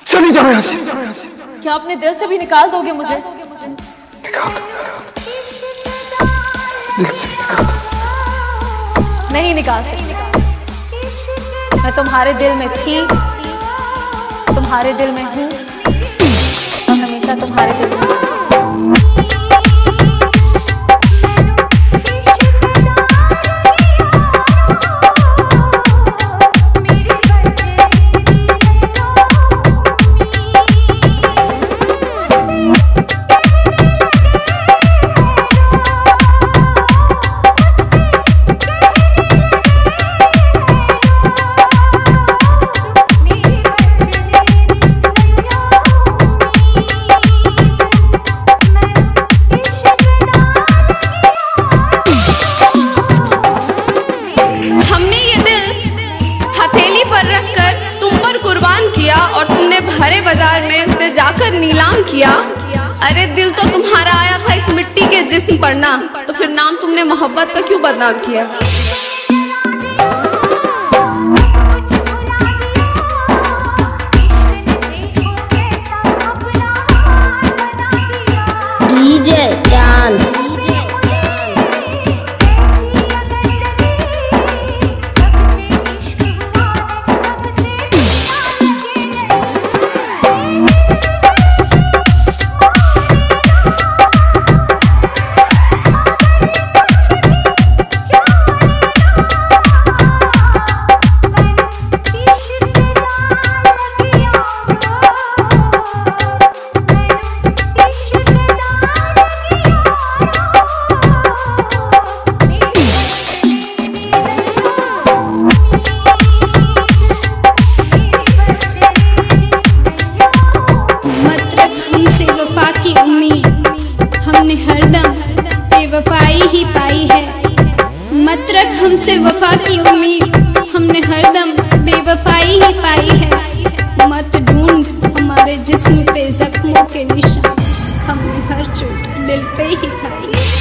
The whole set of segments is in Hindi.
चली जाओ यहाँ से। क्या अपने दिल से भी निकाल दोगे मुझे? निकाल दो, दिल से भी निकाल दो। नहीं निकाल सकती। मैं तुम्हारे दिल में थी, तुम्हारे दिल में हूँ और हमेशा तुम्हारे दिल में हूँ। और तुमने भरे बाजार में उसे जाकर नीलाम किया। अरे दिल तो तुम्हारा आया था इस मिट्टी के जिस्म पर ना, तो फिर नाम तुमने मोहब्बत का क्यों बदनाम किया? DjChand की उम्मीद हमने हरदम बेवफाई ही पाई है। मत रख हमसे वफा की उम्मीद, हमने हरदम बेवफाई ही पाई है। मत ढूंढ हमारे जिस्म पे जख्मों के निशान, हमने हर चोट दिल पे ही खाई है।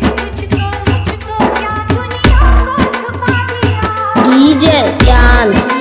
DjChand